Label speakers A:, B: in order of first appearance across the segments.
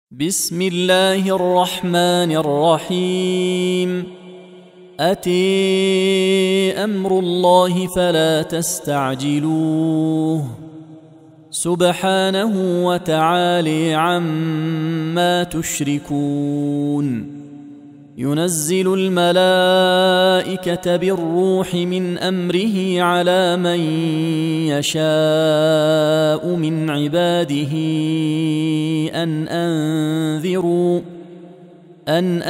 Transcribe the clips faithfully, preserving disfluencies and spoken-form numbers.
A: بسم الله الرحمن الرحيم. أتي أمر الله فلا تستعجلوه سبحانه وتعالى عما تشركون. ينزل الملائكة بالروح من أمره على من يشاء من عباده أن أنذروا أن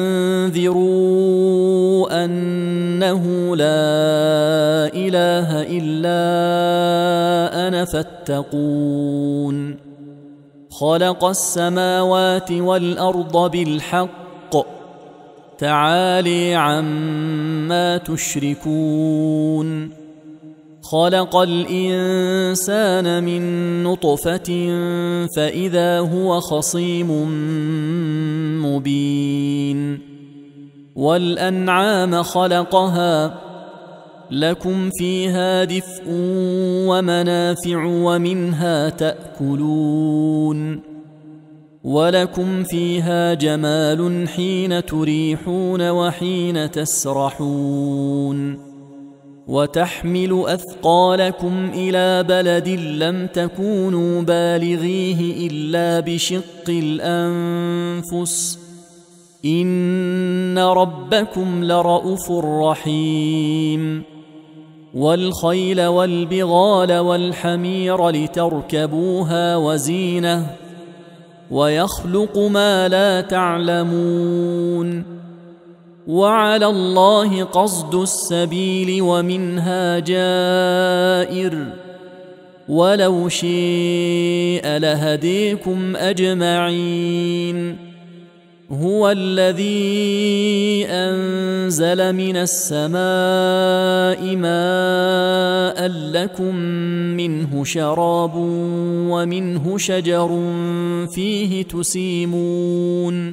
A: أنذروا أنه لا إله إلا أنا فاتقون. خلق السماوات والأرض بالحق تعالى عما تشركون. خلق الإنسان من نطفة فإذا هو خصيم مبين. والأنعام خلقها لكم فيها دفء ومنافع ومنها تأكلون. ولكم فيها جمال حين تريحون وحين تسرحون. وتحمل أثقالكم إلى بلد لم تكونوا بالغيه إلا بشق الأنفس إن ربكم لرؤوف رحيم. والخيل والبغال والحمير لتركبوها وزينة ويخلق ما لا تعلمون. وعلى الله قصد السبيل ومنها جائر ولو شيء لهديكم أجمعين. هو الذي أنزل من السماء ماء لكم منه شراب ومنه شجر فيه تسيمون.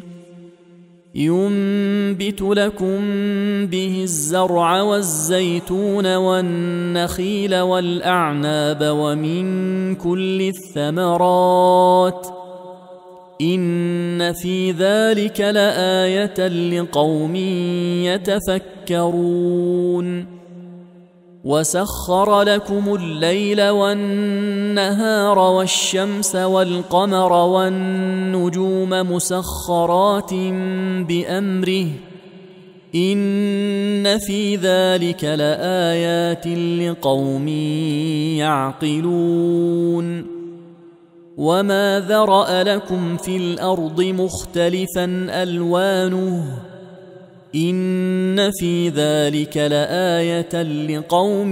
A: ينبت لكم به الزرع والزيتون والنخيل والأعناب ومن كل الثمرات إن في ذلك لآية لقوم يتفكرون. وسخر لكم الليل والنهار والشمس والقمر والنجوم مسخرات بأمره إن في ذلك لآيات لقوم يعقلون. وما ذرأ لكم في الأرض مختلفا ألوانه إن في ذلك لآية لقوم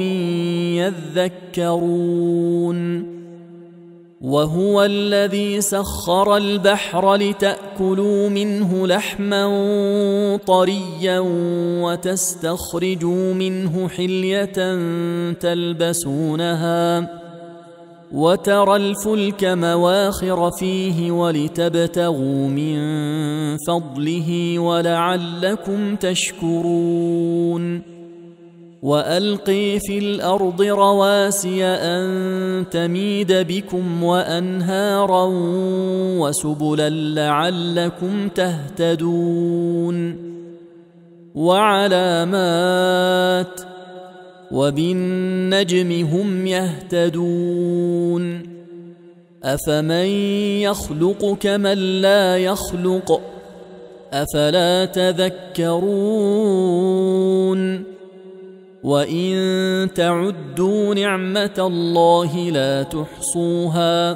A: يذكرون. وهو الذي سخر البحر لتأكلوا منه لحما طريا وتستخرجوا منه حلية تلبسونها وترى الفلك مواخر فيه ولتبتغوا من فضله ولعلكم تشكرون. وألقي في الأرض رواسي أن تميد بكم وأنهارا وسبلا لعلكم تهتدون. وعلامات وبالنجم هم يهتدون. أفمن يخلق كمن لا يخلق أفلا تذكرون. وإن تعدوا نعمة الله لا تحصوها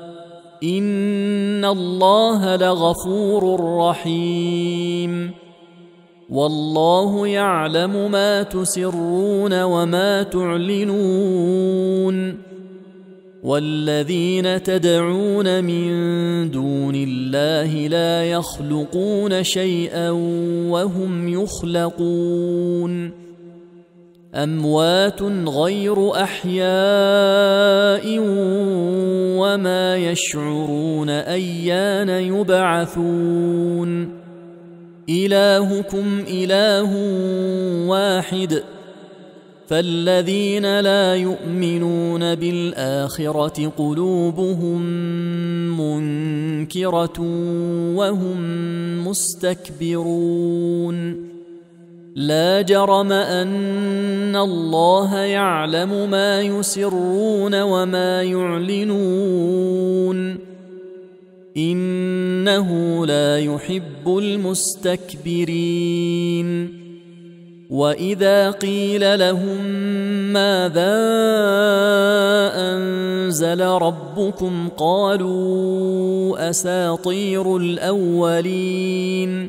A: إن الله لغفور رحيم. والله يعلم ما تسرون وما تعلنون. والذين تدعون من دون الله لا يخلقون شيئا وهم يخلقون. أموات غير أحياء وما يشعرون أيان يبعثون. إلهكم إله واحد فالذين لا يؤمنون بالآخرة قلوبهم منكرة وهم مستكبرون لا جرم أن الله يعلم ما يسرون وما يعلنون إنه لا يحب المستكبرين وإذا قيل لهم ماذا أنزل ربكم قالوا أساطير الأولين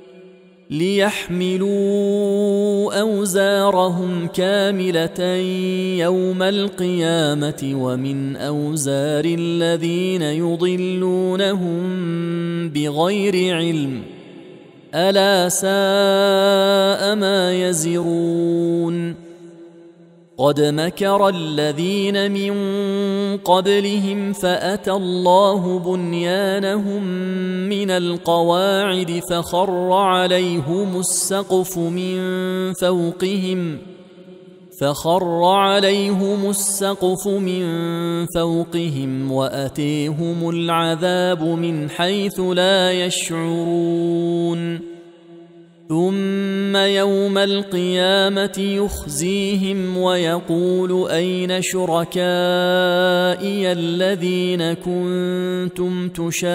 A: ليحملوا أوزارهم كاملة يوم القيامة ومن أوزار الذين يضلونهم بغير علم ألا ساء ما يزرون قد مكر الذين من قبلهم فأتى الله بنيانهم من القواعد فخر عليهم السقف من فوقهم فخر عليهم السقف من فوقهم وأتيهم العذاب من حيث لا يشعرون ثم يوم القيامة يخزيهم ويقول أين شركائي الذين كنتم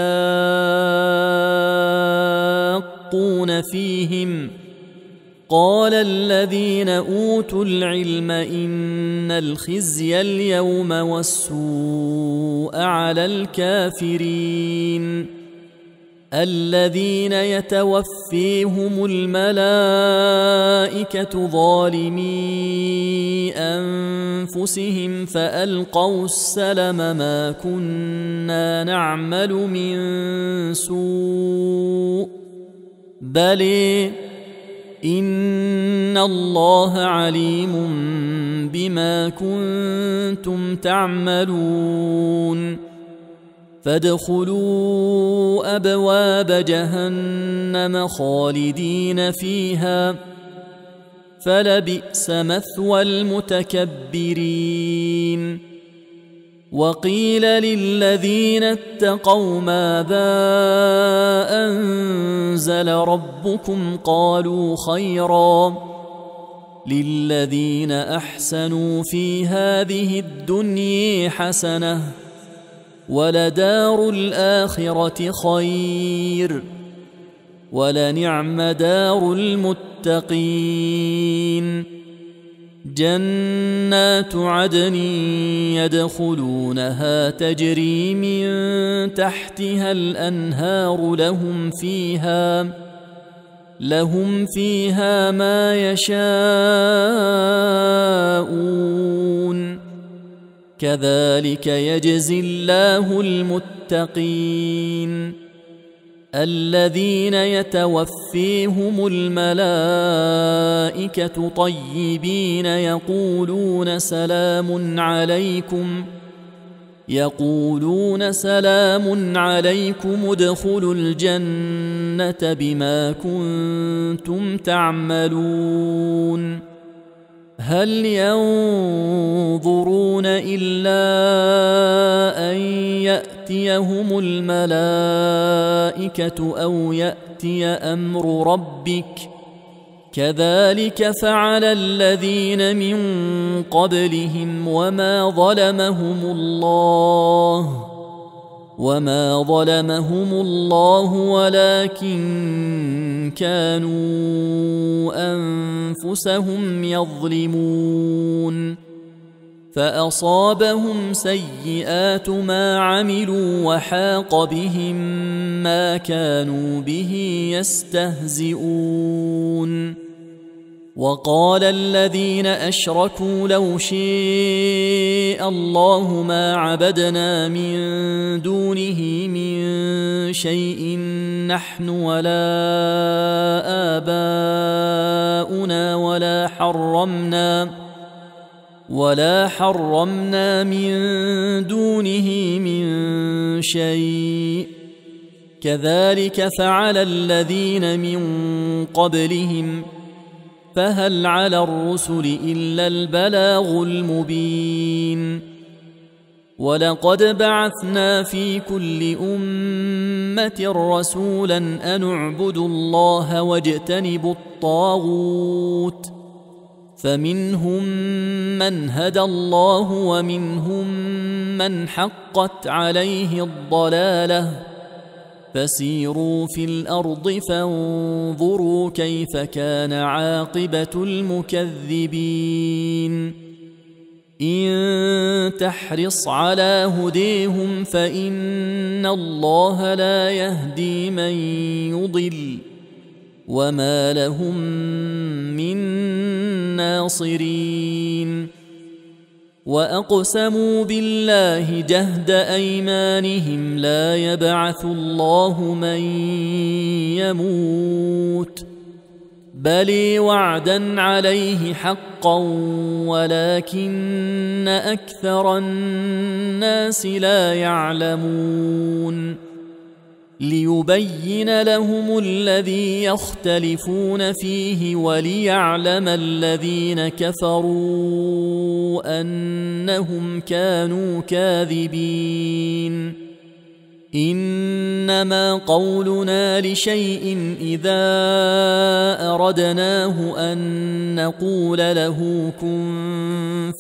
A: تشاقون فيهم قال الذين أوتوا العلم إن الخزي اليوم والسوء على الكافرين الذين يتوفيهم الملائكة ظالمي أنفسهم فألقوا السلم ما كنا نعمل من سوء بل إن الله عليم بما كنتم تعملون فادخلوا أبواب جهنم خالدين فيها فلبئس مثوى المتكبرين وقيل للذين اتقوا ماذا أنزل ربكم قالوا خيرا للذين أحسنوا في هذه الدنيا حسنة ولدار الآخرة خير ولنعم دار المتقين جنات عدن يدخلونها تجري من تحتها الأنهار لهم فيها لهم فيها ما يشاءون كذلك يجزي الله المتقين الذين يتوفيهم الملائكة طيبين يقولون سلام عليكم يقولون سلام عليكم ادخلوا الجنة بما كنتم تعملون هل ينظرون إلا أن يأتيهم الملائكة أو يأتي أمر ربك كذلك فعل الذين من قبلهم وما ظلمهم الله وما ظلمهم الله ولكن كانوا أنفسهم يظلمون فأصابهم سيئات ما عملوا وحاق بهم ما كانوا به يستهزئون وقال الذين أشركوا لو شاء الله ما عبدنا من دونه من شيء نحن ولا آباؤنا ولا حرمنا ولا حرمنا من دونه من شيء كذلك فعل الذين من قبلهم فهل على الرسل إلا البلاغ المبين ولقد بعثنا في كل أمة رسولا أن اعبدوا الله واجتنبوا الطاغوت فمنهم من هدى الله ومنهم من حقت عليه الضلالة فسيروا في الأرض فانظروا كيف كان عاقبة المكذبين إن تحرص على هديهم فإن الله لا يهدي من يضل وما لهم من ناصرين وأقسموا بالله جهد أيمانهم لا يبعث الله من يموت بل وعدا عليه حقا ولكن أكثر الناس لا يعلمون ليبين لهم الذي يختلفون فيه وليعلم الذين كفروا أنهم كانوا كاذبين إنما قولنا لشيء إذا أردناه أن نقول له كن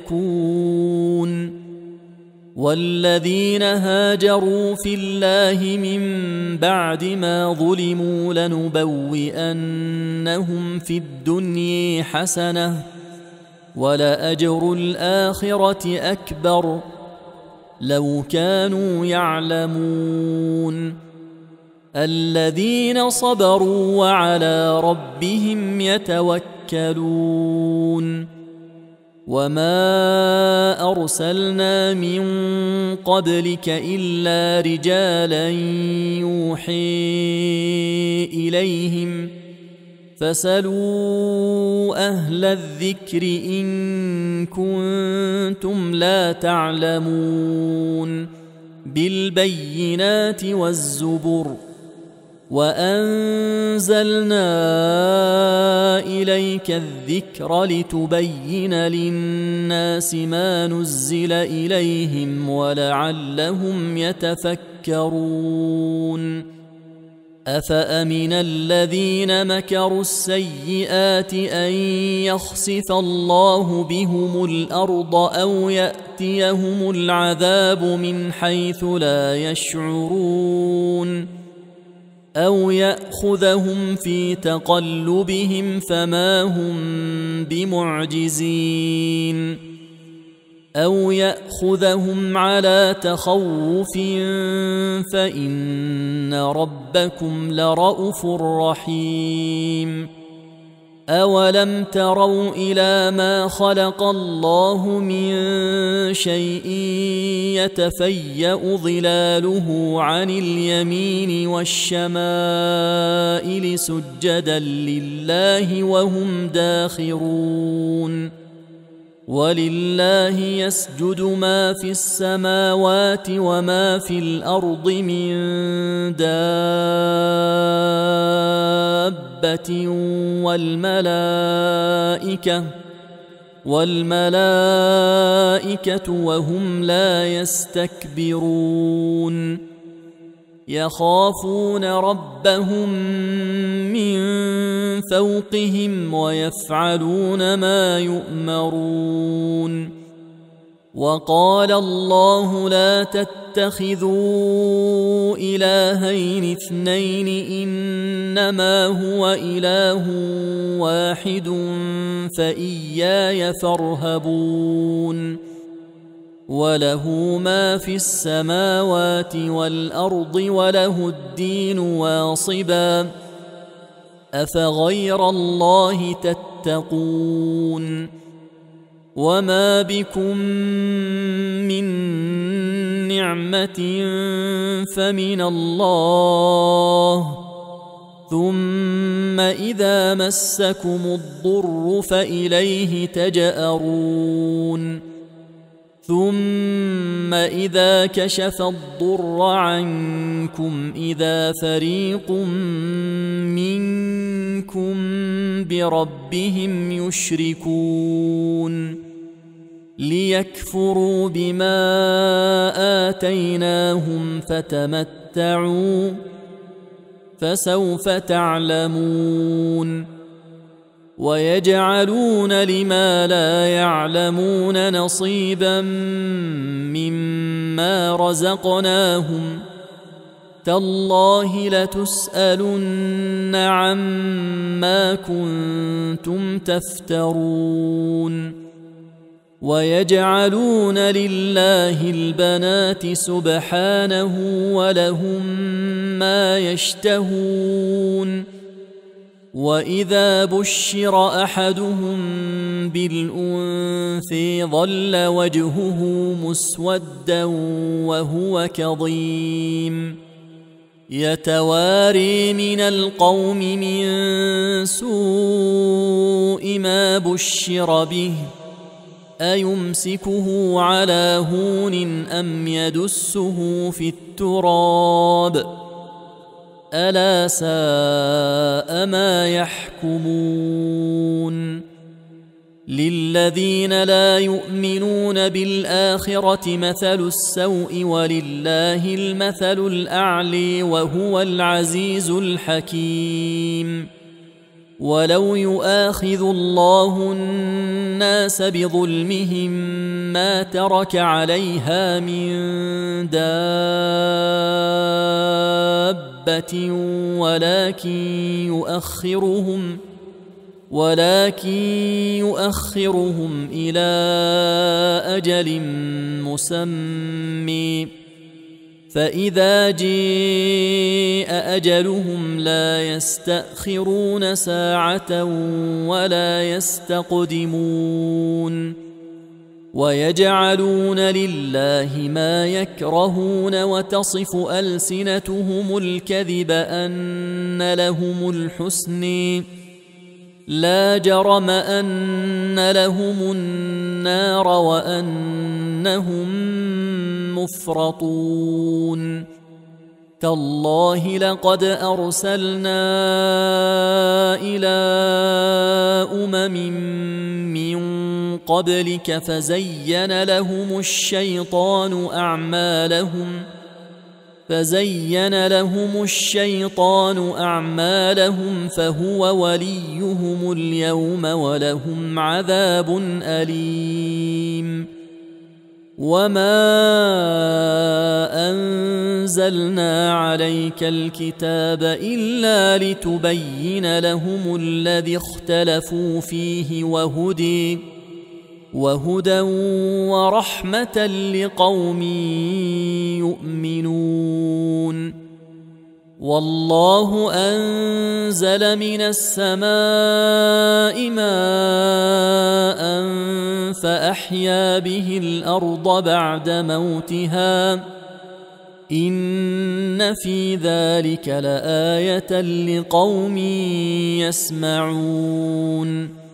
A: فيكون والذين هاجروا في الله من بعد ما ظلموا لنبوئنهم في الدنيا حسنة ولأجر الآخرة أكبر لو كانوا يعلمون الذين صبروا وعلى ربهم يتوكلون وما أرسلنا من قبلك إلا رجالا يوحي إليهم فاسألوا أهل الذكر إن كنتم لا تعلمون بالبينات والزبر وأنزلنا إليك الذكر لتبين للناس ما نزل إليهم ولعلهم يتفكرون أفأمن الذين مكروا السيئات أن يخسف الله بهم الأرض أو يأتيهم العذاب من حيث لا يشعرون أو يأخذهم في تقلبهم فما هم بمعجزين أو يأخذهم على تخوف فإن ربكم لرءوف رحيم أولم تروا إلى ما خلق الله من شيء يتفيأ ظلاله عن اليمين والشمائل سجدا لله وهم داخرون ولله يسجد ما في السماوات وما في الأرض من دابة والملائكة والملائكة وهم لا يستكبرون يخافون ربهم من فوقهم ويفعلون ما يؤمرون وقال الله لا تتخذوا إلهين اثنين إنما هو إله واحد فإياي فارهبون وله ما في السماوات والأرض وله الدين واصبا أفغير الله تتقون وما بكم من نعمة فمن الله ثم إذا مسكم الضر فإليه تجأرون ثم إذا كشف الضر عنكم إذا فريق منكم بربهم يشركون ليكفروا بما آتيناهم فتمتعوا فسوف تعلمون ويجعلون لما لا يعلمون نصيبا مما رزقناهم تالله لتسألن عما كنتم تفترون ويجعلون لله البنات سبحانه ولهم ما يشتهون وإذا بشر أحدهم بالأنثى ظل وجهه مسودا وهو كظيم يتواري من القوم من سوء ما بشر به أيمسكه على هون أم يدسه في التراب ألا ساء ما يحكمون للذين لا يؤمنون بالآخرة مثل السوء ولله المثل الأعلى وهو العزيز الحكيم ولو يؤاخذ الله الناس بظلمهم ما ترك عليها من دابة ولكن يؤخرهم ولكن يؤخرهم إلى أجل مسمى فإذا جاء أجلهم لا يستأخرون ساعة ولا يستقدمون ويجعلون لله ما يكرهون وتصف ألسنتهم الكذب أن لهم الحسن لا جرم أن لهم النار وأنهم مفرطون تالله لقد أرسلنا إلى أمم من قبلك فزين لهم الشيطان أعمالهم فزين لهم الشيطان أعمالهم فهو وليهم اليوم ولهم عذاب أليم وما أنزلنا عليك الكتاب إلا لتبين لهم الذي اختلفوا فيه وهدي وهدى ورحمة لقوم يؤمنون والله أنزل من السماء ماء فأحيا به الأرض بعد موتها إن في ذلك لآية لقوم يسمعون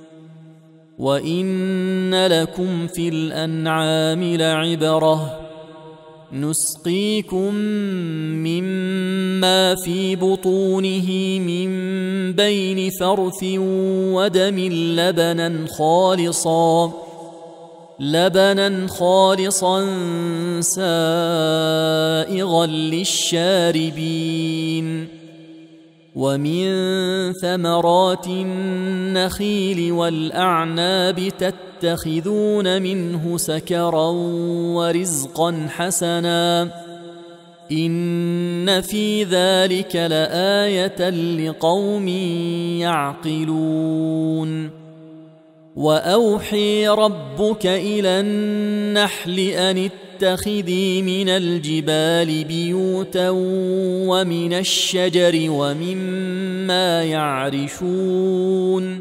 A: وإن لكم في الأنعام لعبرة نسقيكم مما في بطونه من بين فرث ودم لبنا خالصا لبنا خالصا سائغا للشاربين ومن ثمرات النخيل والأعناب تتخذون منه سكرا ورزقا حسنا إن في ذلك لآية لقوم يعقلون وأوحي ربك إلى النحل أن اتخذي من الجبال بيوتا ومن الشجر ومما يعرشون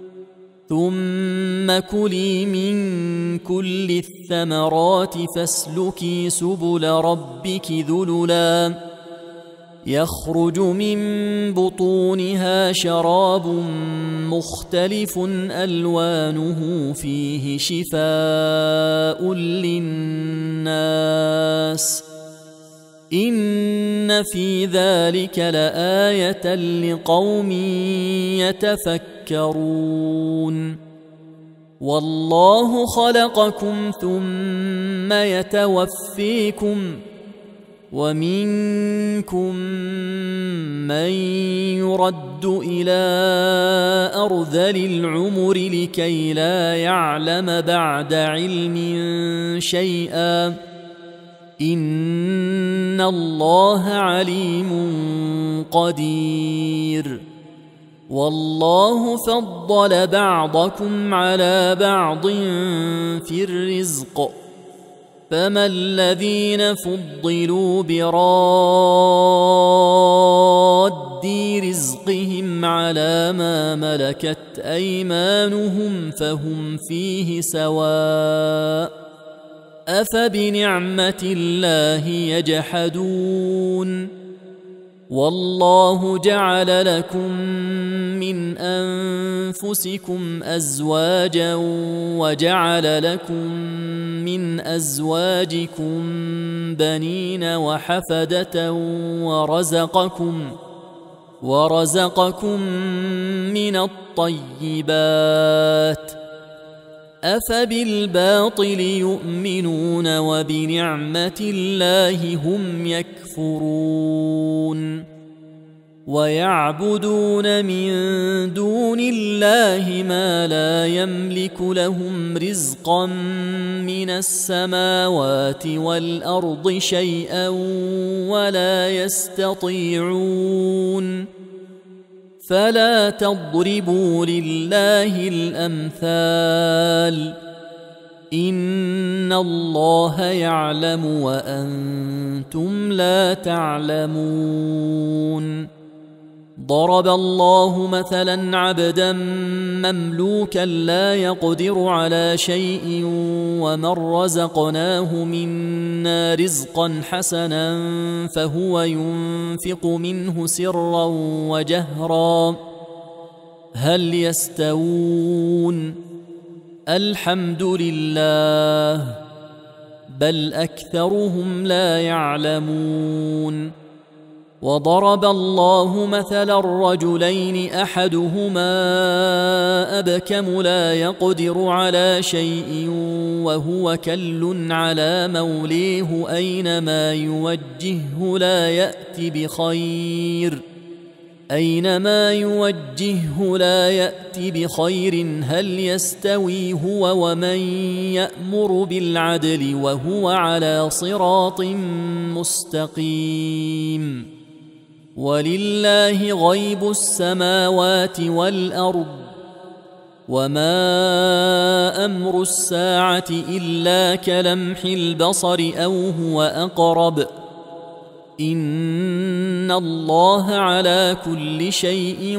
A: ثم كلي من كل الثمرات فاسلكي سبل ربك ذللا يخرج من بطونها شراب مختلف ألوانه فيه شفاء للناس إن في ذلك لآية لقوم يتفكرون والله خلقكم ثم يتوفيكم ومنكم من يرد إلى أرذل العمر لكي لا يعلم بعد علم شيئا إن الله عليم قدير والله فضل بعضكم على بعض في الرزق فما الذين فضلوا براد رزقهم على ما ملكت أيمانهم فهم فيه سواء أفبنعمة الله يجحدون والله جعل لكم من أنفسكم أزواجا وجعل لكم من أزواجكم بنين وحفدة ورزقكم ورزقكم من الطيبات أفبالباطل يؤمنون وبنعمة الله هم يكفرون ويعبدون من دون الله ما لا يملك لهم رزقا من السماوات والأرض شيئا ولا يستطيعون فلا تضربوا لله الأمثال إن الله يعلم وأنتم لا تعلمون ضرب الله مثلا عبدا مملوكا لا يقدر على شيء ومن رزقناه منا رزقا حسنا فهو ينفق منه سرا وجهرا هل يستوون الحمد لله بل أكثرهم لا يعلمون وضرب الله مثلا الرجلين أحدهما أبكم لا يقدر على شيء وهو كل على موليه أينما يوجهه لا يأتي بخير أينما يوجهه لا يأتي بخير هل يستوي هو ومن يأمر بالعدل وهو على صراط مستقيم ولله غيب السماوات والأرض وما أمر الساعة إلا كلمح البصر أو هو أقرب إن الله على كل شيء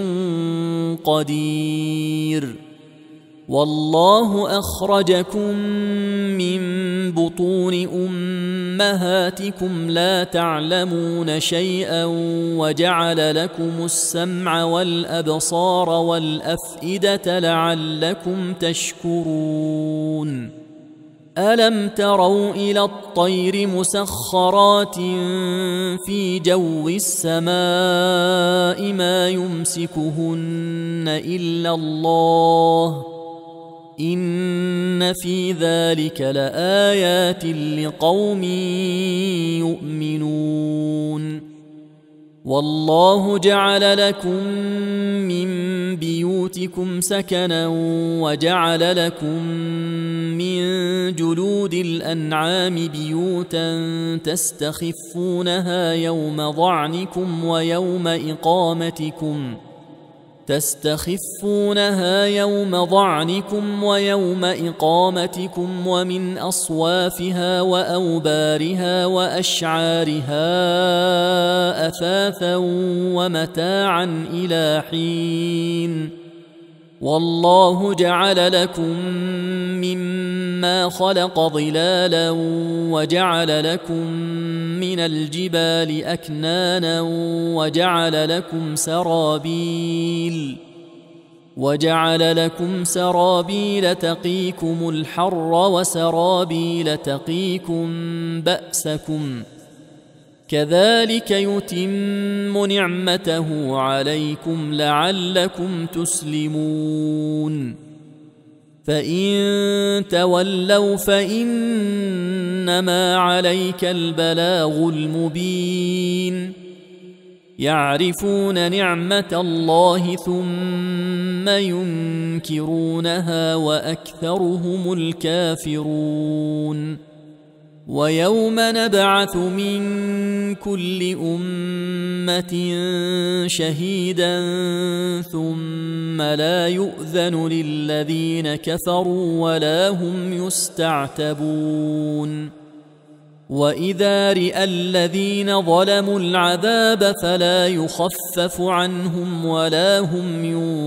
A: قدير والله أخرجكم من بطون أمهاتكم لا تعلمون شيئا وجعل لكم السمع والأبصار والأفئدة لعلكم تشكرون ألم تروا إلى الطير مسخرات في جو السماء ما يمسكهن إلا الله إن في ذلك لآيات لقوم يؤمنون والله جعل لكم من بيوتكم سكنا وجعل لكم من جلود الأنعام بيوتا تستخفونها يوم ضعنكم ويوم إقامتكم تستخفونها يوم ضعنكم ويوم إقامتكم ومن أصوافها وأوبارها وأشعارها أثاثا ومتاعا إلى حين والله جعل لكم مما خلق ظلالا وجعل لكم من الجبال أكنانا وجعل لكم سرابيل وجعل لكم سرابيل تقيكم الحر وسرابيل تقيكم بأسكم كذلك يتم نعمته عليكم لعلكم تسلمون فإن تولوا فإنما عليك البلاغ المبين يعرفون نعمة الله ثم ينكرونها وأكثرهم الكافرون ويوم نبعث من كل أمة شهيدا ثم لا يؤذن للذين كفروا ولا هم يستعتبون وإذا رئى الذين ظلموا العذاب فلا يخفف عنهم ولا هم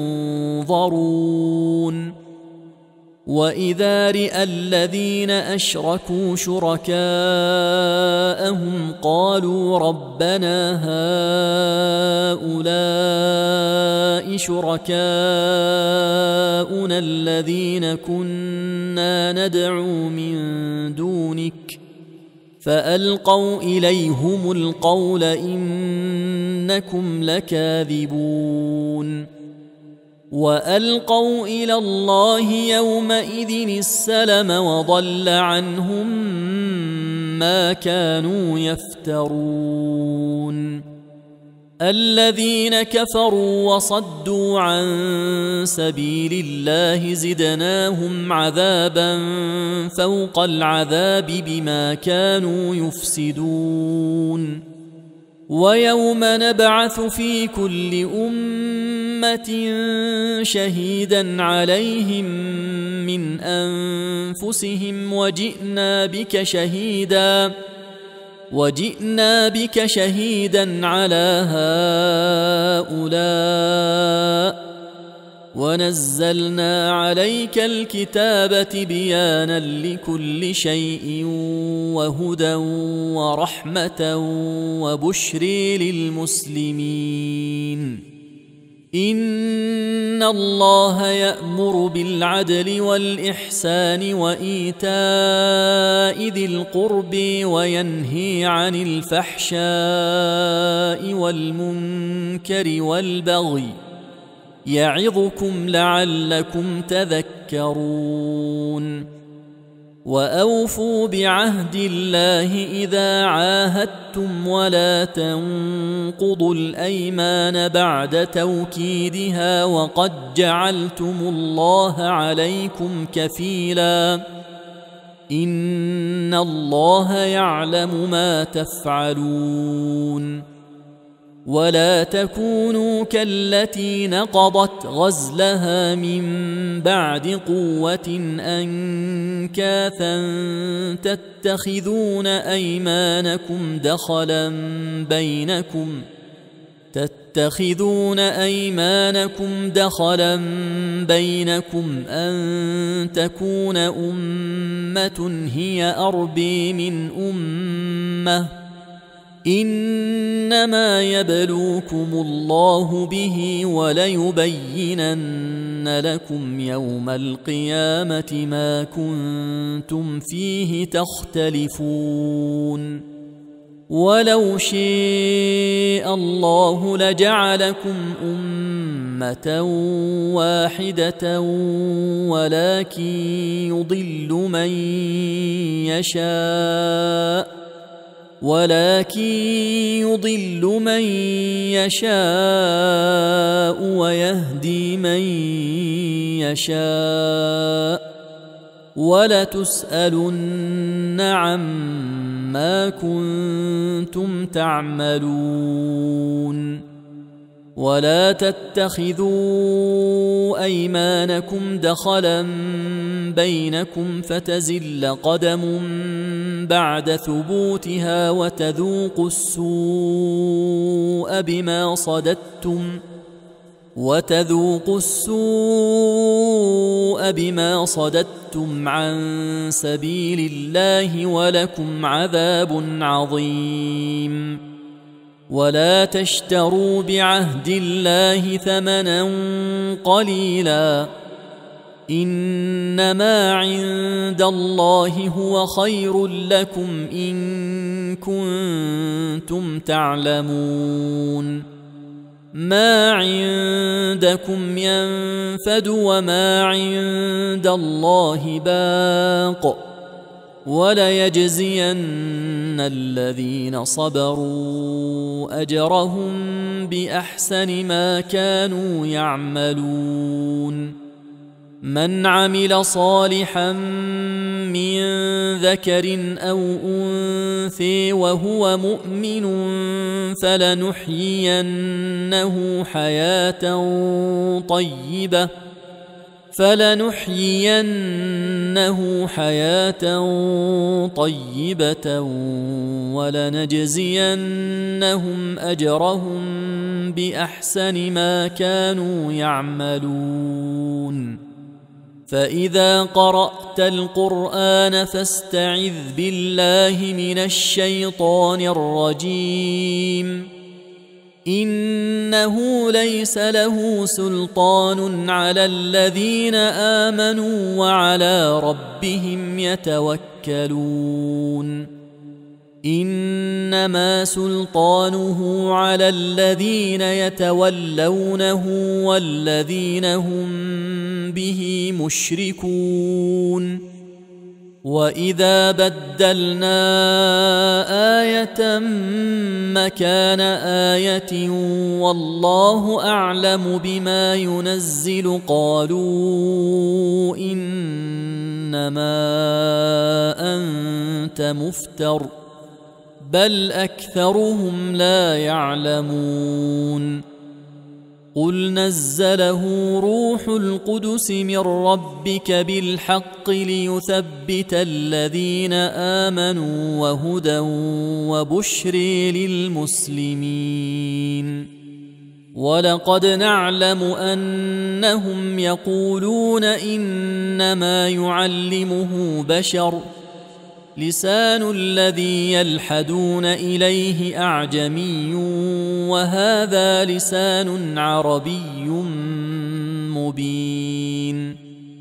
A: ينظرون وإذا رئى الذين أشركوا شركاءهم قالوا ربنا هؤلاء شركاؤنا الذين كنا ندعو من دونك فألقوا إليهم القول إنكم لكاذبون وألقوا إلى الله يومئذ السلم وضل عنهم ما كانوا يفترون الذين كفروا وصدوا عن سبيل الله زدناهم عذابا فوق العذاب بما كانوا يفسدون ويوم نبعث في كل أمة شهيدا عليهم من أنفسهم وجئنا بك شهيدا وجئنا بك شهيدا على هؤلاء ونزلنا عليك الكتاب تبيانا لكل شيء وهدى ورحمة وبشر للمسلمين إن الله يأمر بالعدل والإحسان وإيتاء ذي القرب وينهي عن الفحشاء والمنكر والبغي يعظكم لعلكم تذكرون وأوفوا بعهد الله إذا عاهدتم ولا تنقضوا الأيمان بعد توكيدها وقد جعلتم الله عليكم كفيلا إن الله يعلم ما تفعلون ولا تكونوا كالتي نقضت غزلها من بعد قوة أنكاثا تتخذون أيمانكم دخلا بينكم تتخذون أيمانكم دخلا بينكم أن تكون أمة هي أربى من أمة إنما يبلوكم الله به وليبينن لكم يوم القيامة ما كنتم فيه تختلفون ولو شاء الله لجعلكم أمة واحدة ولكن يضل من يشاء ولكن يضل من يشاء ويهدي من يشاء ولتسألن عما كنتم تعملون ولا تتخذوا أيمانكم دخلا بينكم فتزل قدم بعد ثبوتها وتذوقوا السوء بما صددتم وتذوقوا السوء بما صددتم عن سبيل الله ولكم عذاب عظيم ولا تشتروا بعهد الله ثمنا قليلا إنما عند الله هو خير لكم إن كنتم تعلمون ما عندكم ينفد وما عند الله باق وليجزين الذين صبروا أجرهم بأحسن ما كانوا يعملون من عمل صالحا من ذكر أو أنثى وهو مؤمن فلنحيينه حياة طيبة فلنحيينه حياة طيبة ولنجزينهم أجرهم بأحسن ما كانوا يعملون فإذا قرأت القرآن فاستعذ بالله من الشيطان الرجيم إنه ليس له سلطان على الذين آمنوا وعلى ربهم يتوكلون إنما سلطانه على الذين يتولونه والذين هم به مشركون وإذا بدلنا آية مكان آية والله أعلم بما ينزل قالوا إنما أنت مفتر بل أكثرهم لا يعلمون قل نزله روح القدس من ربك بالحق ليثبت الذين آمنوا وهدى وبشر للمسلمين ولقد نعلم أنهم يقولون إنما يعلمه بشر لسان الذي يلحدون إليه أعجمي وهذا لسان عربي مبين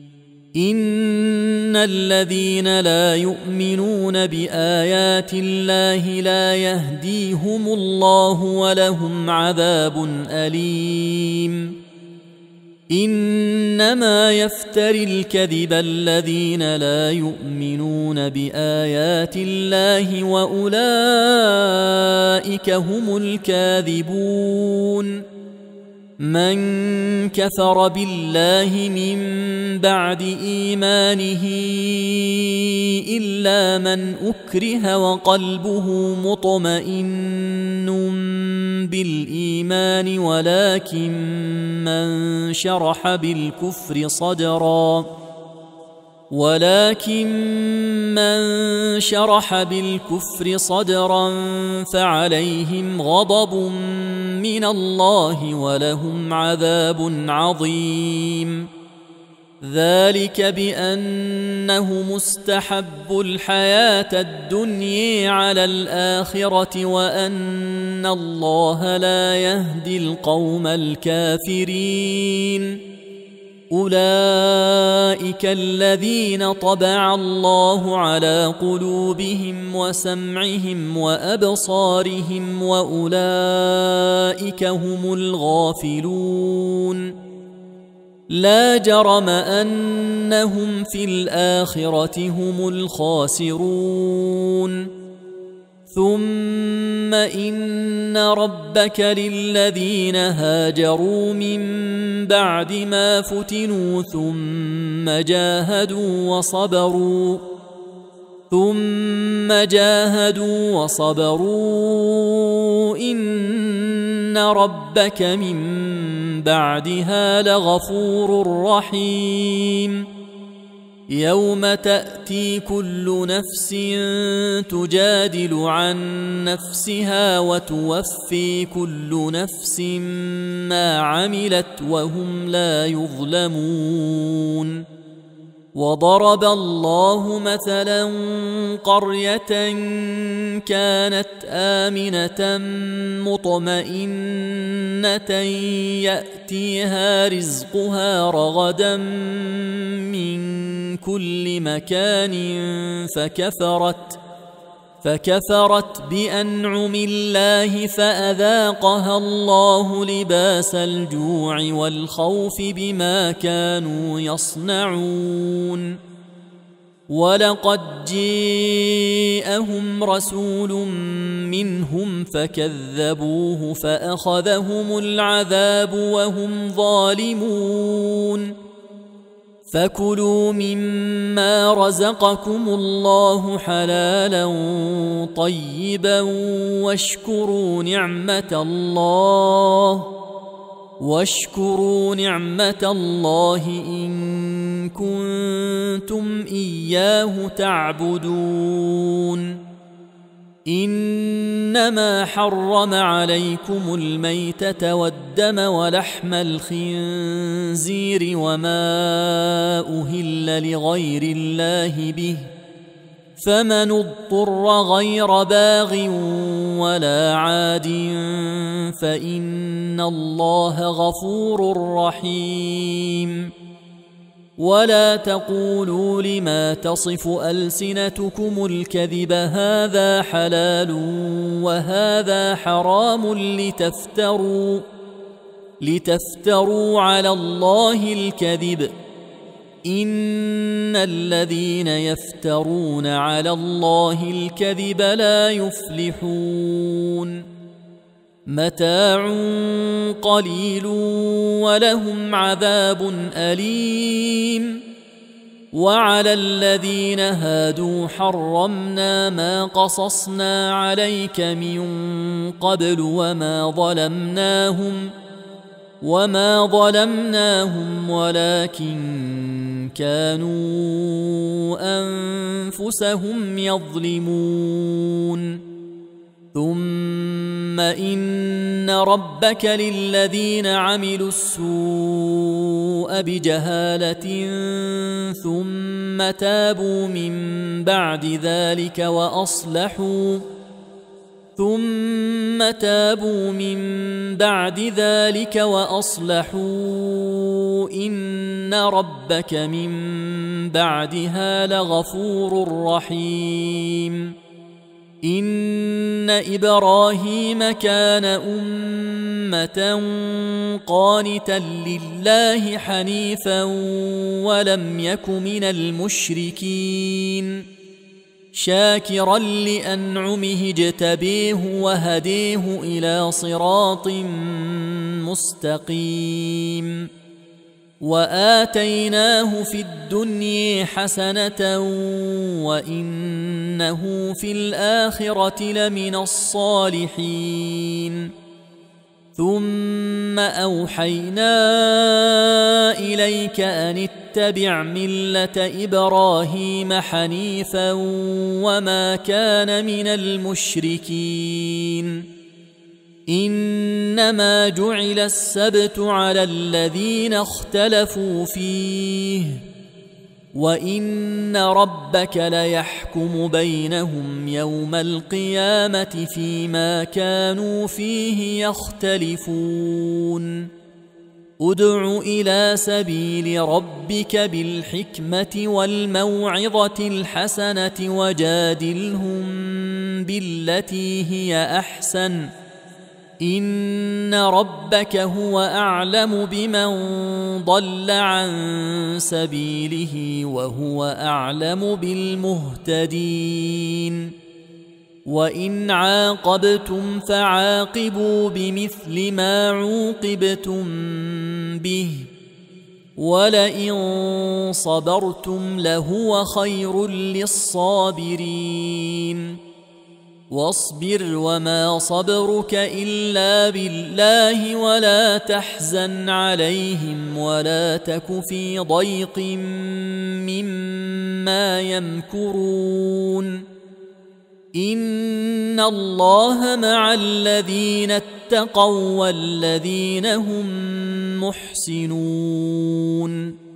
A: إن الذين لا يؤمنون بآيات الله لا يهديهم الله ولهم عذاب أليم إنما يفتري الكذب الذين لا يؤمنون بآيات الله وأولئك هم الكاذبون من كفر بالله من بعد إيمانه إلا من أكره وقلبه مطمئن بالإيمان ولكن من شرح بالكفر صدرا ولكن من شرح بالكفر صدرا فعليهم غضب من الله ولهم عذاب عظيم ذلك بأنه مستحب الحياة الدنيا على الآخرة وأن الله لا يهدي القوم الكافرين أولئك الذين طبع الله على قلوبهم وسمعهم وأبصارهم وأولئك هم الغافلون لا جرم أنهم في الآخرة هم الخاسرون ثم إن ربك للذين هاجروا من بعد ما فتنوا ثم جاهدوا وصبروا ثم جاهدوا وصبروا إن ربك من بعدها لغفور رحيم يوم تأتي كل نفس تجادل عن نفسها وتوفي كل نفس ما عملت وهم لا يظلمون وضرب الله مثلا قرية كانت آمنة مطمئنة يأتيها رزقها رغدا من كل مكان فكفرت فكفرت بأنعم الله فأذاقها الله لباس الجوع والخوف بما كانوا يصنعون ولقد جاءهم رسول منهم فكذبوه فأخذهم العذاب وهم ظالمون فكلوا مما رزقكم الله حلالا طيبا واشكروا نعمة الله واشكروا نعمة الله إن كنتم إياه تعبدون إنما حرم عليكم الميتة والدم ولحم الخنزير وما أهل لغير الله به فمن اضطر غير باغ ولا عاد فإن الله غفور رحيم ولا تقولوا لما تصف ألسنتكم الكذب هذا حلال وهذا حرام لتفتروا لتفتروا على الله الكذب إن الذين يفترون على الله الكذب لا يفلحون متاع قليل ولهم عذاب أليم وعلى الذين هادوا حرمنا ما قصصنا عليك من قبل وما ظلمناهم وما ظلمناهم ولكن كانوا أنفسهم يظلمون ثم إن ربك للذين عملوا السوء بجهالة ثم تابوا من بعد ذلك وأصلحوا ثم تابوا من بعد ذلك وأصلحوا إن ربك من بعدها لغفور رحيم إن إبراهيم كان أمة قانتا لله حنيفا ولم يك من المشركين شاكرا لأنعمه اجتبيه وهديه إلى صراط مستقيم وآتيناه في الدنيا حسنة وإنه في الآخرة لمن الصالحين ثم أوحينا إليك أن اتبع ملة إبراهيم حنيفا وما كان من المشركين إنما جعل السبت على الذين اختلفوا فيه وإن ربك ليحكم بينهم يوم القيامة فيما كانوا فيه يختلفون ادع إلى سبيل ربك بالحكمة والموعظة الحسنة وجادلهم بالتي هي أحسن إن ربك هو أعلم بمن ضل عن سبيله وهو أعلم بالمهتدين وإن عاقبتم فعاقبوا بمثل ما عوقبتم به ولئن صبرتم لهو خير للصابرين واصبر وما صبرك إلا بالله ولا تحزن عليهم ولا تك في ضيق مما يمكرون إن الله مع الذين اتقوا والذين هم محسنون